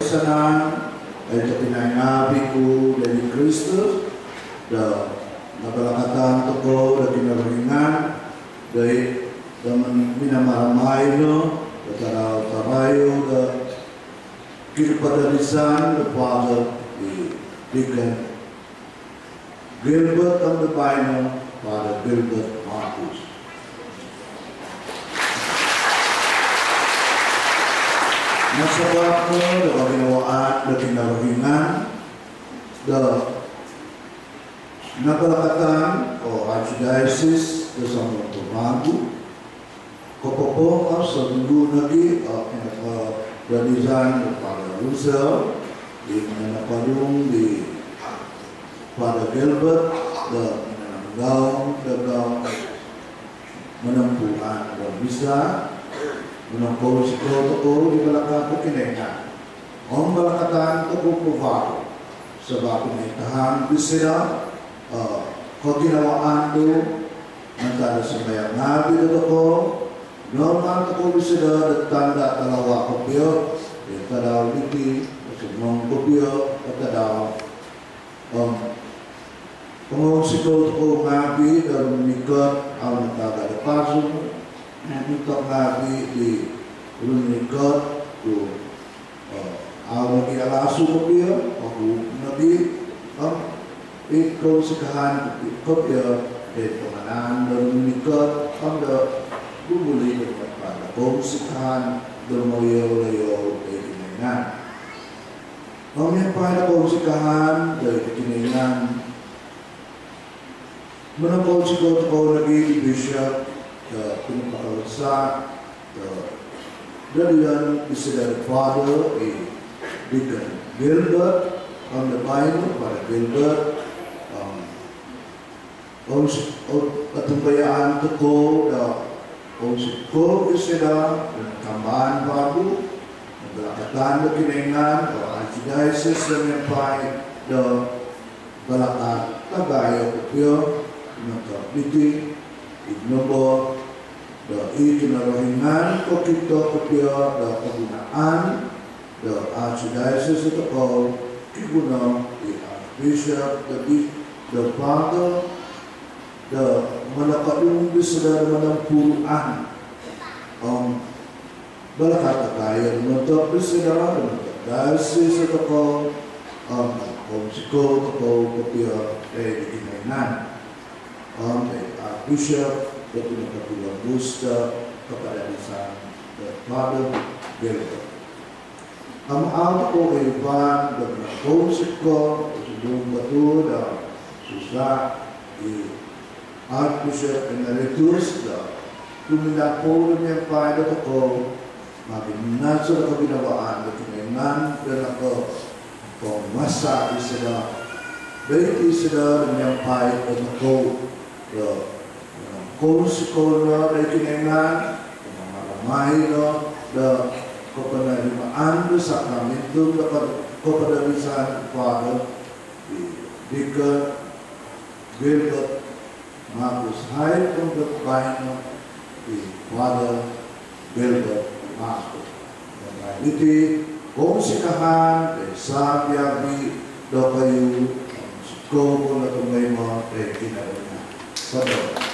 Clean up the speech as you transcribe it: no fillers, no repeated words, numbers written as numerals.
Sanan ay kapinangabi ko dari Kristus da nabalakatan ko da kinaringan dari minamaramay no da tarayo da kilpadalisan da Father di Deacon Gilbert ang Bino Father Gilbert Marcus. Nasabak mo na ginawaan na kinaringan da nabalakatan o archdiocese da San Tomago kopopong sa minggu lagi pinaka-dalisan ng Father Russell di mananapalong di Father Gilbert da manananggaw manampuan da bisa menangkau siklo di belakang kekinengan. Om balakatan toko provado sebab pemerintahan bisa keginawaan tu antara sembahyang nabi toko normal toko bisa tanda talawa kopio tanda liti semong kopio tanda pengawal siklo toko nabi dan menikah alam taga depasum untuk nabi di Unikot tu awal kita langsung dia aku nabi itu sekahan kopiah penganan dan Unikot ada bubuli pada sekahan bermoyo-moyo dari keningan. Namanya pada sekahan dari keningan menangkau sikot lagi di Bishop pinapakawasa dalian bisa dari Father Deacon Gilbert ang Bino para Gilbert katumbayaan toko da ko isida tambahan bago nagalakatan da kinengan o archdiocese ng Pai da balakat tagayo kopyo nagkapiti Inobong da itinarahingan ko kita kopya da paggunaan da archdiocese ito ko kigunaw di Archbishop da Father da manakadung bisa da manampuan ang balakat kaya mentok bisa da diocese ito ko ang konsiko ito ko kopya di kinainan Bishop dan pinakatulang busta kepada lisan Father Gilbert. Ang auto ko ay Ivan dan konsep ko sebelum betul dan susah di Archbishop Emeritus dan tumindak po ng pada ko makin nasa na kabinawaan na kinainan dan ako kung masa isada baik isada ng pai at ako kung sekolah dari kinengan, maramai no, da kepenerimaan sakramentum kepada lisan Father Deacon Gilbert Marcus Hyde untuk Bino di Father Gilbert Marcus. Dan itu kung sikahan desa biabi do kayu sekolah kumay mo kinengan. Sabar.